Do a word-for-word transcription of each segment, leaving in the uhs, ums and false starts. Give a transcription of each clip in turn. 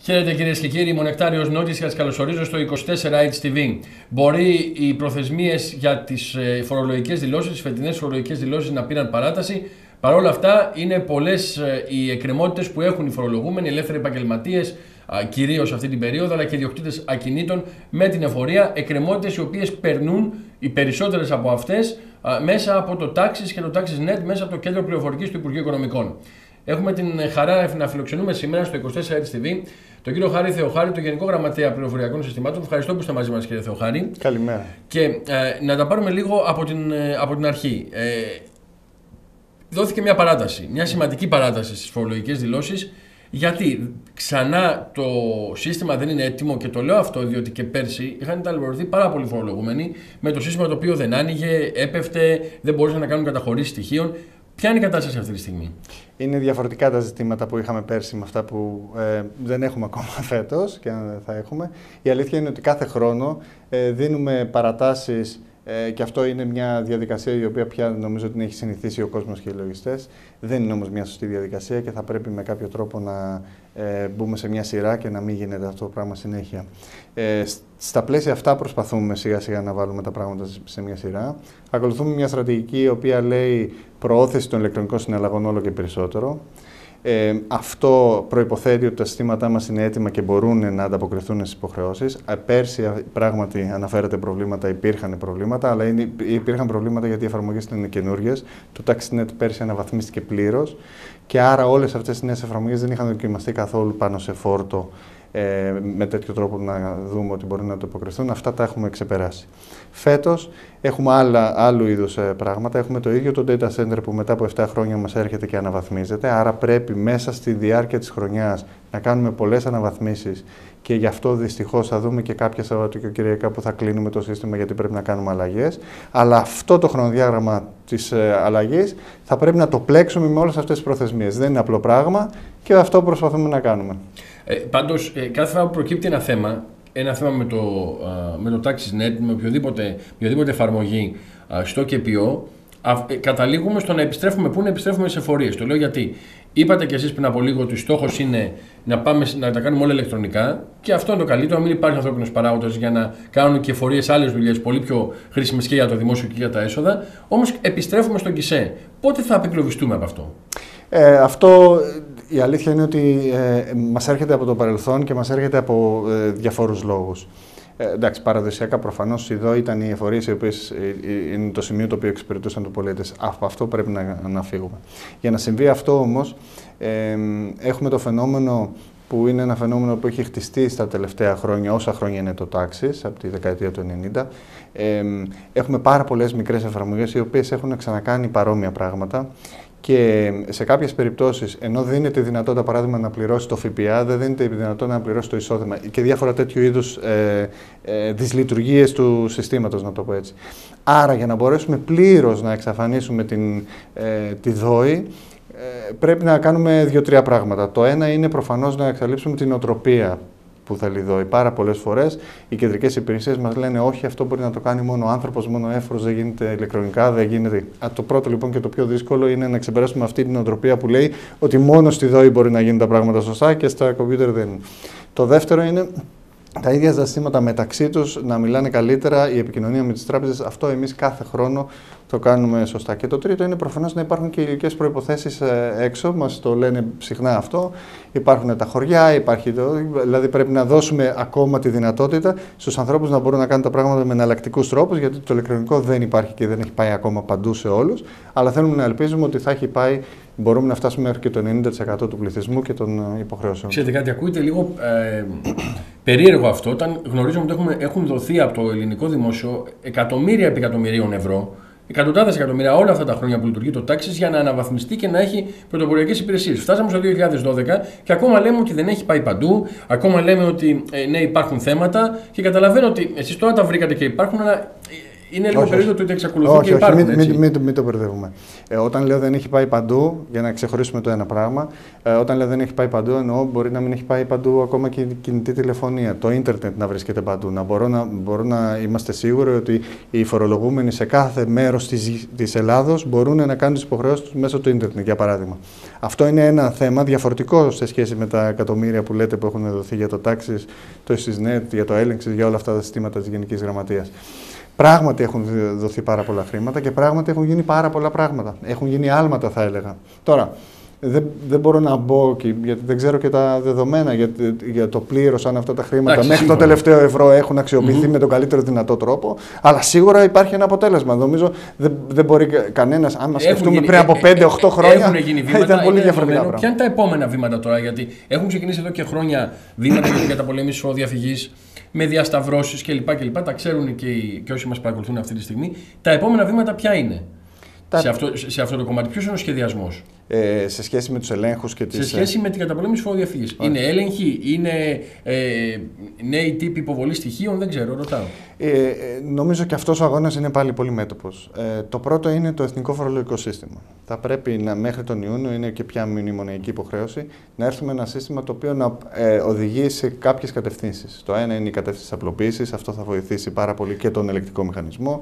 Χαίρετε κυρίες και κύριοι, Μονεκτάριος Νότης, σας καλωσορίζω στο είκοσι τέσσερα έιτς τι βι. Μπορεί οι προθεσμίες για τις φορολογικές δηλώσεις, τις φετινές φορολογικές δηλώσεις να πήραν παράταση. Παρ' όλα αυτά, είναι πολλές οι εκκρεμότητες που έχουν οι φορολογούμενοι, οι ελεύθεροι επαγγελματίες, κυρίως αυτή την περίοδο, αλλά και οι ιδιοκτήτες ακινήτων με την εφορία. Εκκρεμότητες οι οποίες περνούν, οι περισσότερες από αυτές, μέσα από το Taxis και το TaxisNet, μέσα από το κέντρο πληροφορικής του Υπουργείου Οικονομικών. Έχουμε την χαρά να φιλοξενούμε σήμερα στο είκοσι τέσσερα έιτς τι βι τον κύριο Χάρη Θεοχάρη, τον Γενικό Γραμματέα Πληροφοριακών Συστημάτων. Ευχαριστώ που είστε μαζί μας, κύριε Θεοχάρη. Καλημέρα. Και ε, να τα πάρουμε λίγο από την, ε, από την αρχή. Ε, δόθηκε μια παράταση, μια σημαντική παράταση στις φορολογικές δηλώσεις. Γιατί ξανά το σύστημα δεν είναι έτοιμο, και το λέω αυτό διότι και πέρσι είχαν ταλαιπωρηθεί πάρα πολλοί φορολογούμενοι με το σύστημα το οποίο δεν άνοιγε, έπεφτε, δεν μπορούσαν να κάνουν καταχωρήσεις στοιχείων. Ποια είναι η κατάσταση αυτή τη στιγμή? Είναι διαφορετικά τα ζητήματα που είχαμε πέρσι με αυτά που ε, δεν έχουμε ακόμα φέτος και αν θα έχουμε. Η αλήθεια είναι ότι κάθε χρόνο ε, δίνουμε παρατάσεις ε, και αυτό είναι μια διαδικασία η οποία πια νομίζω ότι την έχει συνηθίσει ο κόσμος και οι λογιστές. Δεν είναι όμως μια σωστή διαδικασία και θα πρέπει με κάποιο τρόπο να ε, μπούμε σε μια σειρά και να μην γίνεται αυτό το πράγμα συνέχεια. Ε, στα πλαίσια αυτά προσπαθούμε σιγά σιγά να βάλουμε τα πράγματα σε μια σειρά. Ακολουθούμε μια στρατηγική η οποία λέει προώθηση των ηλεκτρονικών συναλλαγών όλο και περισσότερο. Ε, αυτό προϋποθέτει ότι τα συστήματά μας είναι έτοιμα και μπορούν να ανταποκριθούν στις υποχρεώσεις. Ε, πέρσι πράγματι αναφέρεται προβλήματα, υπήρχαν προβλήματα, αλλά είναι, υπήρχαν προβλήματα γιατί οι εφαρμογές ήταν καινούργιες. Το TaxisNet πέρσι αναβαθμίστηκε πλήρως και άρα όλες αυτές οι νέες εφαρμογές δεν είχαν δοκιμαστεί καθόλου πάνω σε φόρτο ε, με τέτοιο τρόπο να δούμε ότι μπορούν να ανταποκριθούν. Αυτά τα έχουμε ξεπεράσει. Φέτος έχουμε άλλα, άλλου είδους ε, πράγματα. Έχουμε το ίδιο το data center που μετά από επτά χρόνια μας έρχεται και αναβαθμίζεται. Άρα πρέπει μέσα στη διάρκεια της χρονιάς να κάνουμε πολλές αναβαθμίσεις και γι' αυτό δυστυχώς θα δούμε και κάποια Σαββατοκυριακά που θα κλείνουμε το σύστημα γιατί πρέπει να κάνουμε αλλαγές. Αλλά αυτό το χρονοδιάγραμμα της ε, αλλαγής θα πρέπει να το πλέξουμε με όλες αυτές τις προθεσμίες. Δεν είναι απλό πράγμα και αυτό προσπαθούμε να κάνουμε. Ε, πάντως, ε, κάθε φορά που προκύπτει ένα θέμα, ένα θέμα με το, α, με το TaxisNet, με οποιοδήποτε, οποιοδήποτε εφαρμογή α, στο ΚΕΠΙΟ, ε, καταλήγουμε στο να επιστρέφουμε πού να επιστρέφουμε σε εφορίες. Το λέω γιατί είπατε κι εσείς πριν από λίγο ότι στόχος είναι να, πάμε, να τα κάνουμε όλα ηλεκτρονικά και αυτό είναι το καλύτερο, να μην υπάρχει ανθρώπινος παράγοντας για να κάνουν και εφορίες άλλες δουλειές πολύ πιο χρήσιμες και για το δημόσιο και για τα έσοδα. Όμως επιστρέφουμε στον ΚΙΣΕ. Πότε θα απεκλωβιστούμε από αυτό? Ε, αυτό η αλήθεια είναι ότι ε, μας έρχεται από το παρελθόν και μας έρχεται από ε, διαφόρους λόγους. Ε, εντάξει, παραδοσιακά προφανώς εδώ ήταν οι εφορίες οι οποίες ε, είναι το σημείο το οποίο εξυπηρετούσαν τους πολίτες. Από αυτό πρέπει να, να φύγουμε. Για να συμβεί αυτό όμως, ε, έχουμε το φαινόμενο που είναι ένα φαινόμενο που έχει χτιστεί στα τελευταία χρόνια, όσα χρόνια είναι το Taxis, από τη δεκαετία του ενενήντα. Ε, έχουμε πάρα πολλές μικρές εφαρμογές οι οποίες έχουν ξανακάνει παρόμοια πράγματα. Και σε κάποιες περιπτώσεις, ενώ δίνεται η δυνατότητα, παράδειγμα, να πληρώσει το ΦΠΑ, δεν δίνεται η δυνατότητα να πληρώσει το εισόδημα και διάφορα τέτοιου είδους ε, ε, δυσλειτουργίες του συστήματος, να το πω έτσι. Άρα, για να μπορέσουμε πλήρως να εξαφανίσουμε την, ε, τη ΔΟΗ, ε, πρέπει να κάνουμε δύο-τρία πράγματα. Το ένα είναι προφανώς να εξαλείψουμε την οτροπία που θέλει ΔΟΗ. Πάρα πολλές φορές οι κεντρικές υπηρεσίες μας λένε όχι, αυτό μπορεί να το κάνει μόνο ο άνθρωπος, μόνο ο έφορος, δεν γίνεται ηλεκτρονικά, δεν γίνεται. Α, το πρώτο λοιπόν και το πιο δύσκολο είναι να ξεπεράσουμε αυτή την οτροπία που λέει ότι μόνο στη ΔΟΗ μπορεί να γίνουν τα πράγματα σωστά και στα κομπιούτερ δεν είναι. Το δεύτερο είναι τα ίδια τα συστήματα μεταξύ τους να μιλάνε καλύτερα, η επικοινωνία με τις τράπεζες. Αυτό εμείς κάθε χρόνο το κάνουμε σωστά. Και το τρίτο είναι προφανώς να υπάρχουν και υλικές προϋποθέσεις έξω. Μας το λένε συχνά αυτό. Υπάρχουν τα χωριά, υπάρχει το, δηλαδή πρέπει να δώσουμε ακόμα τη δυνατότητα στους ανθρώπους να μπορούν να κάνουν τα πράγματα με εναλλακτικούς τρόπους, γιατί το ηλεκτρονικό δεν υπάρχει και δεν έχει πάει ακόμα παντού σε όλους. Αλλά θέλουμε να ελπίζουμε ότι θα έχει πάει, μπορούμε να φτάσουμε μέχρι και το ενενήντα τοις εκατό του πληθυσμού και των υποχρεώσεων. Ξέρετε κάτι, ακούγεται λίγο ε, περίεργο αυτό, όταν γνωρίζουμε ότι έχουμε, έχουν δοθεί από το ελληνικό δημόσιο εκατομμύρια επί εκατομμυρίων ευρώ, εκατοντάδες εκατομμύρια όλα αυτά τα χρόνια που λειτουργεί το Taxis για να αναβαθμιστεί και να έχει πρωτοποριακές υπηρεσίες. Φτάσαμε στο δύο χιλιάδες δώδεκα και ακόμα λέμε ότι δεν έχει πάει παντού, ακόμα λέμε ότι ε, ναι, υπάρχουν θέματα και καταλαβαίνω ότι εσείς τώρα τα βρήκατε και υπάρχουν, αλλά είναι λίγο περίεργο το ότι εξακολουθεί όχι, και υπάρχουν. Όχι, μην, μην, μην, μην το μπερδεύουμε. Ε, όταν λέω δεν έχει πάει παντού, για να ξεχωρίσουμε το ένα πράγμα, ε, όταν λέω δεν έχει πάει παντού, εννοώ μπορεί να μην έχει πάει παντού ακόμα και η κινητή τηλεφωνία. Το ίντερνετ να βρίσκεται παντού. Να μπορώ να, μπορώ να είμαστε σίγουροι ότι οι φορολογούμενοι σε κάθε μέρος της, της Ελλάδος μπορούν να κάνουν τις υποχρεώσεις τους μέσω του ίντερνετ, για παράδειγμα. Αυτό είναι ένα θέμα διαφορετικό σε σχέση με τα εκατομμύρια που λέτε που έχουν δοθεί για το τάξης, το ΕΣΥΣΝΕΤ, για το έλεγξης, για όλα αυτά τα συστήματα της Γενικής Γραμματείας. Πράγματι έχουν δοθεί πάρα πολλά χρήματα και πράγματι έχουν γίνει πάρα πολλά πράγματα. Έχουν γίνει άλματα, θα έλεγα. Τώρα, δεν, δεν μπορώ να μπω, και, γιατί δεν ξέρω και τα δεδομένα για, για το πλήρως, αν αυτά τα χρήματα Άξι, μέχρι σύμφωνα. το τελευταίο ευρώ έχουν αξιοποιηθεί mm-hmm. με τον καλύτερο δυνατό τρόπο. Αλλά σίγουρα υπάρχει ένα αποτέλεσμα. Νομίζω δεν, δεν μπορεί κανένας, αν μας σκεφτούμε γίνει, πριν από πέντε οκτώ χρόνια, βήματα, ήταν πολύ διαφορετικά πράγματα. Ποια είναι τα επόμενα βήματα τώρα, γιατί έχουν ξεκινήσει εδώ και χρόνια βήματα για την καταπολέμηση φοροδιαφυγής, με διασταυρώσεις κλπ. κλπ. Τα ξέρουν και, οι, και όσοι μας παρακολουθούν αυτή τη στιγμή. Τα επόμενα βήματα ποια είναι τα... σε, αυτό, σε αυτό το κομμάτι, ποιος είναι ο σχεδιασμός? Ε, σε σχέση με τους ελέγχους και τις... Σε σχέση με την καταπολέμηση φοροδιαφυγής. Yeah. Είναι έλεγχοι, είναι ε, νέοι τύποι υποβολή στοιχείων, δεν ξέρω, ρωτάω. Ε, ε, νομίζω και αυτός ο αγώνας είναι πάλι πολύ μέτωπος. Ε, το πρώτο είναι το εθνικό φορολογικό σύστημα. Θα πρέπει να, μέχρι τον Ιούνιο, είναι και πια μνημονιακή υποχρέωση, να έρθουμε ένα σύστημα το οποίο να ε, οδηγεί σε κάποιες κατευθύνσεις. Το ένα είναι η κατεύθυνση απλοποίησης, αυτό θα βοηθήσει πάρα πολύ και τον ελεκτικό μηχανισμό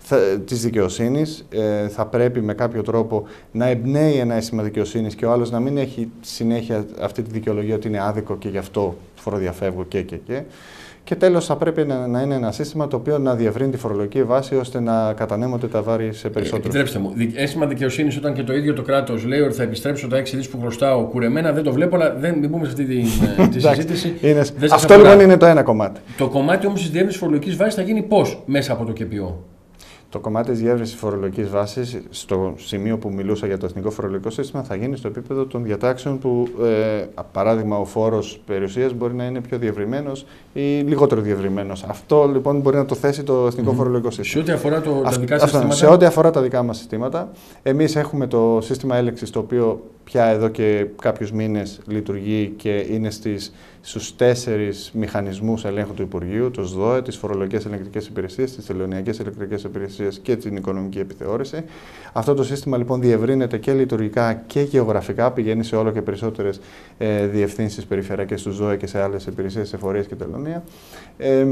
της δικαιοσύνης. Ε, θα πρέπει με κάποιο τρόπο να εμπνέει ένα αίσθημα δικαιοσύνης και ο άλλος να μην έχει συνέχεια αυτή τη δικαιολογία ότι είναι άδικο και γι' αυτό φοροδιαφεύγω και και και. Και τέλος, θα πρέπει να, να είναι ένα σύστημα το οποίο να διευρύνει τη φορολογική βάση ώστε να κατανέμονται τα βάρη σε περισσότερο. Ε, επιτρέψτε μου, αίσθημα δικαιοσύνης όταν και το ίδιο το κράτος λέει ότι θα επιστρέψω τα έξι δις που χρωστάω κουρεμένα, δεν το βλέπω, αλλά δεν μην πούμε σε αυτή τη, τη συζήτηση. Είναι, αυτό λοιπόν είναι το ένα κομμάτι. Το κομμάτι όμως της διεύρυνσης φορολογικής βάσης θα γίνει πώς μέσα από το ΚΕΠΙΟ? Το κομμάτι της διεύρυνσης φορολογικής βάσης, στο σημείο που μιλούσα για το εθνικό φορολογικό σύστημα, θα γίνει στο επίπεδο των διατάξεων που, ε, παράδειγμα, ο φόρος περιουσίας μπορεί να είναι πιο διευρυμένος ή λιγότερο διευρυμένος. Αυτό λοιπόν μπορεί να το θέσει το εθνικό mm-hmm. φορολογικό σύστημα. Σε ό,τι αφορά το, τα δικά σας συστήματα. Σε ό,τι αφορά τα δικά μας συστήματα, εμείς έχουμε το σύστημα έλεξης, το οποίο πια εδώ και κάποιους μήνες λειτουργεί και είναι στις, στους τέσσερις μηχανισμούς ελέγχου του Υπουργείου, το ΣΔΟΕ, τις φορολογικές ελεγκτικές υπηρεσίες, τις τελειωνιακές ελεγκτικές υπηρεσίες και την οικονομική επιθεώρηση. Αυτό το σύστημα λοιπόν διευρύνεται και λειτουργικά και γεωγραφικά, πηγαίνει σε όλο και περισσότερες ε, διευθύνσεις περιφερειακές του ΣΔΟΕ και σε άλλες υπηρεσίες, εφορίες και τελωνία. Ε,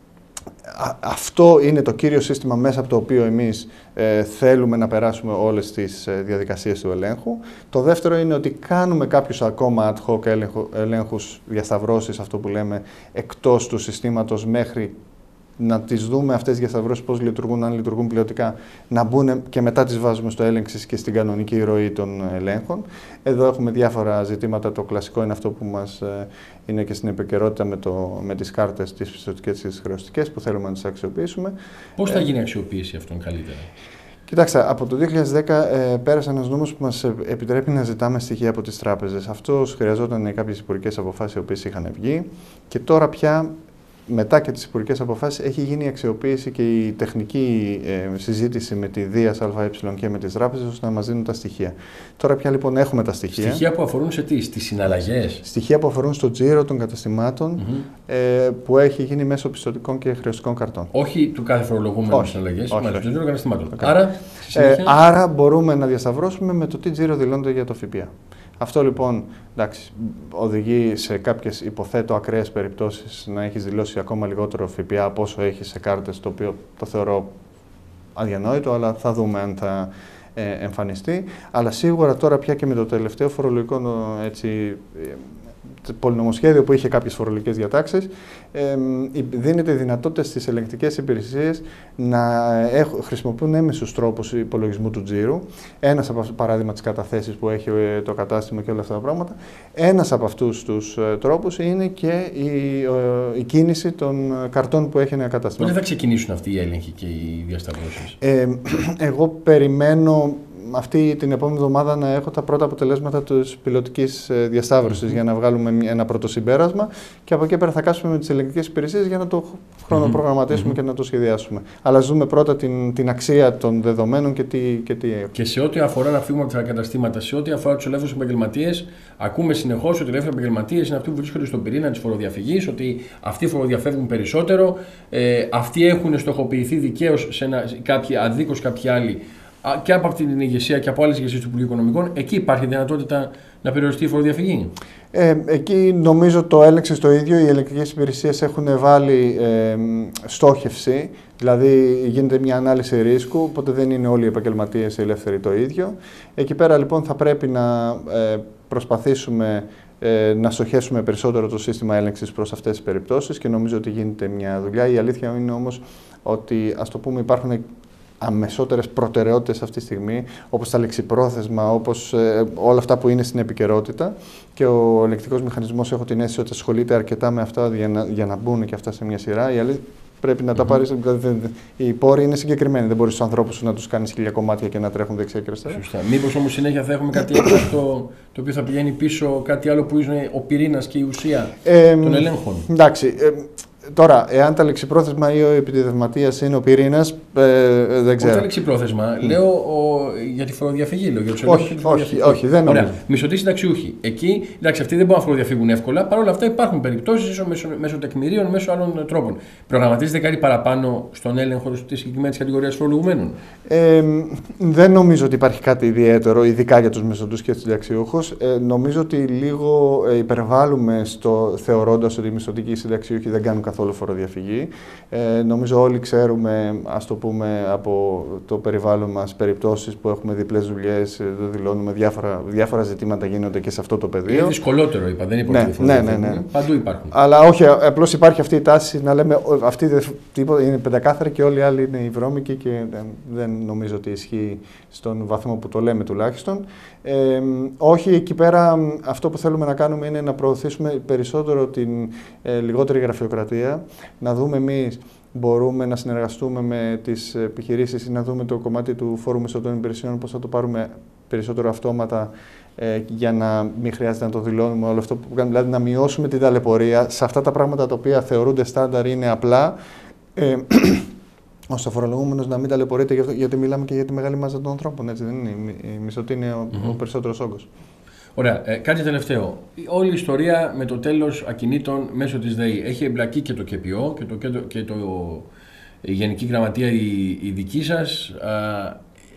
Αυτό είναι το κύριο σύστημα μέσα από το οποίο εμείς ε, θέλουμε να περάσουμε όλες τις ε, διαδικασίες του ελέγχου. Το δεύτερο είναι ότι κάνουμε κάποιους ακόμα ad hoc έλεγχου, ελέγχους, διασταυρώσεις, αυτό που λέμε, εκτός του συστήματος μέχρι να τις δούμε αυτές τις διασταυρώσεις πώς λειτουργούν, αν λειτουργούν πλειοτικά, να μπουν και μετά τις βάζουμε στο έλεγξη και στην κανονική ροή των ελέγχων. Εδώ έχουμε διάφορα ζητήματα. Το κλασικό είναι αυτό που μας ε, είναι και στην επικαιρότητα με, το, με τις κάρτες, τις πιστωτικές και τις χρεωστικές που θέλουμε να τις αξιοποιήσουμε. Πώς θα γίνει η αξιοποίηση αυτών καλύτερα? Κοιτάξτε, από το δύο χιλιάδες δέκα ε, πέρασε ένας νόμος που μας επιτρέπει να ζητάμε στοιχεία από τις τράπεζες. Αυτό χρειαζόταν κάποιες υπουργικές αποφάσεις οι οποίες είχαν βγει και τώρα πια, μετά και τις υπουργικές αποφάσεις, έχει γίνει η αξιοποίηση και η τεχνική ε, συζήτηση με τη Δίας ΑΕ και με τις τράπεζες ώστε να μας δίνουν τα στοιχεία. Τώρα πια λοιπόν έχουμε τα στοιχεία. Στοιχεία που αφορούν σε τι, στις συναλλαγές? Στοιχεία που αφορούν στο τζίρο των καταστημάτων mm-hmm. ε, που έχει γίνει μέσω πιστωτικών και χρεωστικών καρτών. Όχι του κάθε φορολογούμενου συναλλαγές, αλλά του τζίρο των καταστημάτων. Okay. Άρα, ε, άρα μπορούμε να διασταυρώσουμε με το τι τζίρο δηλώνεται για το ΦΠΑ. Αυτό λοιπόν, εντάξει, οδηγεί σε κάποιες, υποθέτω, ακραίες περιπτώσεις να έχεις δηλώσει ακόμα λιγότερο ΦΠΑ από όσο έχεις σε κάρτες, το οποίο το θεωρώ αδιανόητο, αλλά θα δούμε αν θα ε, εμφανιστεί. Αλλά σίγουρα τώρα πια και με το τελευταίο φορολογικό έτσι, πολυνομοσχέδιο που είχε κάποιες φορολογικές διατάξεις, ε, δίνεται η δυνατότητα στις ελεγκτικές υπηρεσίες να έχουν, χρησιμοποιούν έμεσους τρόπους υπολογισμού του τζίρου. Ένας από παράδειγμα τις καταθέσεις που έχει το κατάστημα και όλα αυτά τα πράγματα. Ένας από αυτούς τους τρόπους είναι και η, η κίνηση των καρτών που έχει ένα κατάστημα. Πότε θα ξεκινήσουν αυτοί οι έλεγχοι και οι διασταυρώσεις? Ε, εγώ περιμένω αυτή την επόμενη εβδομάδα να έχω τα πρώτα αποτελέσματα της πιλωτικής διασταύρωσης mm-hmm. για να βγάλουμε ένα πρώτο συμπέρασμα και από εκεί πέρα θα κάτσουμε με τις ελεγκτικές υπηρεσίες για να το χρονοπρογραμματίσουμε mm-hmm. και να το σχεδιάσουμε. Αλλά ας δούμε πρώτα την, την αξία των δεδομένων και τι, και τι έχουμε. Και σε ό,τι αφορά να φύγουμε από τα καταστήματα, σε ό,τι αφορά τους ελεύθερους επαγγελματίες, ακούμε συνεχώς ότι οι ελεύθεροι επαγγελματίες είναι αυτοί που βρίσκονται στον πυρήνα της φοροδιαφυγής, ότι αυτοί φοροδιαφεύγουν περισσότερο, ε, αυτοί έχουν στοχοποιηθεί δικαίως σε ένα, κάποιοι αδίκως κάποιοι άλλοι και από την ηγεσία και από άλλες ηγεσίες του Υπουργείου Οικονομικών. Εκεί υπάρχει δυνατότητα να περιοριστεί η φοροδιαφυγή. Ε, εκεί νομίζω το έλεγξε το ίδιο. Οι ελεγκτικές υπηρεσίες έχουν βάλει ε, στόχευση, δηλαδή γίνεται μια ανάλυση ρίσκου, οπότε δεν είναι όλοι οι επαγγελματίες ελεύθεροι το ίδιο. Εκεί πέρα λοιπόν θα πρέπει να ε, προσπαθήσουμε ε, να στοχεύσουμε περισσότερο το σύστημα έλεγξης προς αυτές τις περιπτώσεις και νομίζω ότι γίνεται μια δουλειά. Η αλήθεια είναι όμως ότι, ας το πούμε, υπάρχουν αμεσότερες προτεραιότητες αυτή τη στιγμή, όπως τα λεξιπρόθεσμα, όπως ε, όλα αυτά που είναι στην επικαιρότητα και ο ελεγκτικός μηχανισμός, έχω την αίσθηση ότι ασχολείται αρκετά με αυτά για να, για να μπουν και αυτά σε μια σειρά. Η αλήθεια, πρέπει να mm-hmm. τα πάρεις, δηλαδή, οι πόροι είναι συγκεκριμένοι, δεν μπορείς τους ανθρώπους σου να τους κάνεις χίλια κομμάτια και να τρέχουν δεξιά και αριστερά. Σωστά. Μήπως όμως συνέχεια θα έχουμε κάτι άλλο το, το οποίο θα πηγαίνει πίσω, κάτι άλλο που είναι ο πυρήνας και η ουσία ε, των ελέγχων. Εντάξει. Ε, Τώρα, εάν τα λεξιπρόθεσμα ή ο επιτιδευματίας είναι ο πυρήνας, ε, δεν ξέρω. Όχι τα λεξιπρόθεσμα, mm. λέω ο, για τη φοροδιαφυγή. Λέω, για τους όχι, όχι, όχι, δεν νομίζω. Ωραία. Μισθωτοί συνταξιούχοι. Εκεί, εντάξει, αυτοί δεν μπορούν να φοροδιαφύγουν εύκολα. Παρ' όλα αυτά υπάρχουν περιπτώσεις μέσω, μέσω τεκμηρίων, μέσω άλλων τρόπων. Προγραμματίζεται κάτι παραπάνω στον έλεγχο τη συγκεκριμένη κατηγορία φορολογουμένων. Ε, δεν νομίζω ότι υπάρχει κάτι ιδιαίτερο, ειδικά για τους μισθωτούς και τους συνταξιούχους. Ε, νομίζω ότι λίγο υπερβάλλουμε στο θεωρώντας ότι οι μισθωτοί και οι συνταξιούχοι δεν κάνουν καθόλου φοροδιαφυγή. Ε, νομίζω όλοι ξέρουμε, ας το πούμε, από το περιβάλλον μας περιπτώσεις που έχουμε διπλές δουλειές, το δηλώνουμε, διάφορα, διάφορα ζητήματα γίνονται και σε αυτό το πεδίο. Είναι δυσκολότερο, είπα, δεν είναι πολύ ναι, ναι, ναι, ναι. Παντού υπάρχουν. Αλλά όχι, απλώς υπάρχει αυτή η τάση να λέμε αυτή τίποτα είναι πεντακάθαρη και όλοι οι άλλοι είναι οι βρώμικοι και δεν, δεν νομίζω ότι ισχύει στον βαθμό που το λέμε τουλάχιστον. Ε, όχι, εκεί πέρα αυτό που θέλουμε να κάνουμε είναι να προωθήσουμε περισσότερο την ε, λιγότερη γραφειοκρατία, να δούμε εμείς μπορούμε να συνεργαστούμε με τις επιχειρήσεις ή να δούμε το κομμάτι του φόρου μεσωτών υπηρεσιών, πώς θα το πάρουμε περισσότερο αυτόματα ε, για να μην χρειάζεται να το δηλώνουμε όλο αυτό που κάνουμε, δηλαδή να μειώσουμε την ταλαιπωρία σε αυτά τα πράγματα τα οποία θεωρούνται στάνταρ, είναι απλά, ε, ώστε ο φορολογούμενος να μην ταλαιπωρείται, γιατί μιλάμε και για τη μεγάλη μάζα των ανθρώπων, έτσι δεν είναι, η μισθωτή είναι ο, mm-hmm. ο περισσότερος όγκος. Ωραία. Ε, κάτι τελευταίο. Όλη η ιστορία με το τέλος ακινήτων μέσω της ΔΕΗ έχει εμπλακεί και το ΚΕΠΙΟ και, το, και, το, και το, η Γενική Γραμματεία η, η δική σας. Α,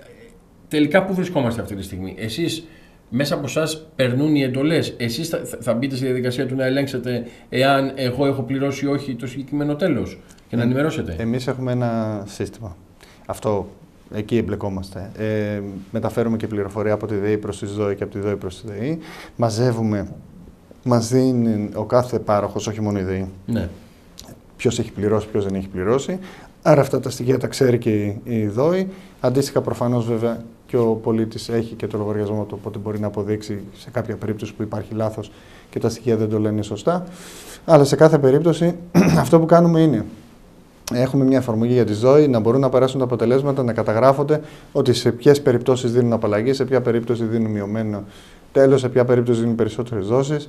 τελικά πού βρισκόμαστε αυτή τη στιγμή? Εσείς, μέσα από εσάς περνούν οι εντολές. Εσείς θα, θα μπείτε στη διαδικασία του να ελέγξετε εάν εγώ έχω πληρώσει ή όχι το συγκεκριμένο τέλος και να ενημερώσετε. Εμείς έχουμε ένα σύστημα. Αυτό. Εκεί εμπλεκόμαστε. Ε, μεταφέρουμε και πληροφορία από τη ΔΕΗ προς τη ΔΟΗ και από τη ΔΟΗ προς τη ΔΕΗ. Μαζεύουμε, μας δίνει ο κάθε πάροχος, όχι μόνο η ΔΕΗ, ναι. ποιος έχει πληρώσει, ποιος δεν έχει πληρώσει. Άρα αυτά τα στοιχεία τα ξέρει και η ΔΟΗ. Αντίστοιχα, προφανώς, βέβαια, και ο πολίτης έχει και το λογαριασμό του, οπότε μπορεί να αποδείξει σε κάποια περίπτωση που υπάρχει λάθος και τα στοιχεία δεν το λένε σωστά. Αλλά σε κάθε περίπτωση, αυτό που κάνουμε είναι έχουμε μια εφαρμογή για τη ΔΟΗ, να μπορούν να περάσουν τα αποτελέσματα, να καταγράφονται ότι σε ποιες περιπτώσεις δίνουν απαλλαγή, σε ποια περίπτωση δίνουν μειωμένο τέλος, σε ποια περίπτωση δίνουν περισσότερες δόσεις.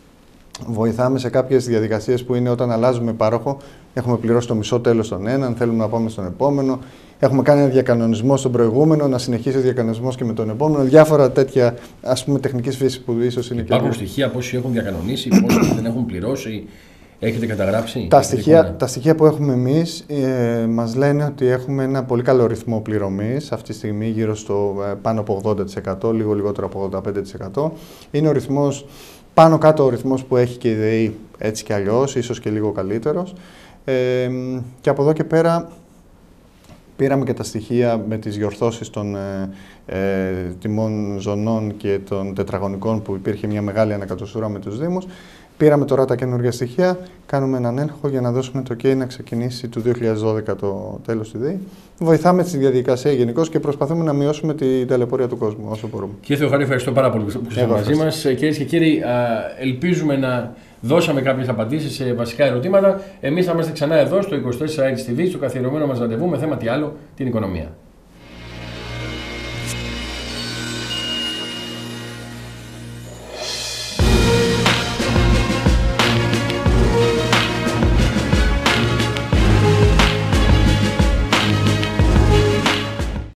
Βοηθάμε σε κάποιες διαδικασίες που είναι όταν αλλάζουμε πάροχο, έχουμε πληρώσει το μισό τέλος στον έναν, θέλουμε να πάμε στον επόμενο. Έχουμε κάνει ένα διακανονισμό στον προηγούμενο, να συνεχίσει ο διακανονισμός και με τον επόμενο. Διάφορα τέτοια, ας πούμε, τεχνικής φύσης που ίσως είναι. Υπάρχουν και στοιχεία πόσοι έχουν διακανονίσει, πόσοι δεν έχουν πληρώσει. Έχετε καταγράψει? Τα στοιχεία, τα στοιχεία που έχουμε εμείς ε, μας λένε ότι έχουμε ένα πολύ καλό ρυθμό πληρωμής αυτή τη στιγμή, γύρω στο ε, πάνω από ογδόντα τοις εκατό, λίγο λιγότερο από ογδόντα πέντε τοις εκατό. Είναι ο ρυθμός, πάνω κάτω ο ρυθμός που έχει και η ΔΕΗ, έτσι κι αλλιώς, ίσως και λίγο καλύτερος. Ε, και από εδώ και πέρα πήραμε και τα στοιχεία με τις διορθώσεις των ε, ε, τιμών ζωνών και των τετραγωνικών που υπήρχε μια μεγάλη ανακατοσούρα με τους Δήμους. Πήραμε τώρα τα καινούργια στοιχεία, κάνουμε έναν έλεγχο για να δώσουμε το OK να ξεκινήσει το δύο χιλιάδες δώδεκα το τέλος στη ΔΕΗ. Βοηθάμε τη διαδικασία γενικώς και προσπαθούμε να μειώσουμε την ταλαιπωρία του κόσμου όσο μπορούμε. Κύριε Θεοχάρη, ευχαριστώ πάρα πολύ που ήσασταν μαζί μας. Κυρίες και κύριοι, ελπίζουμε να δώσαμε κάποιες απαντήσεις σε βασικά ερωτήματα. Εμείς θα είμαστε ξανά εδώ στο είκοσι τέσσερα έιτς τι βι, στο καθιερωμένο μας ραντεβού με θέμα τι άλλο, την οικονομία.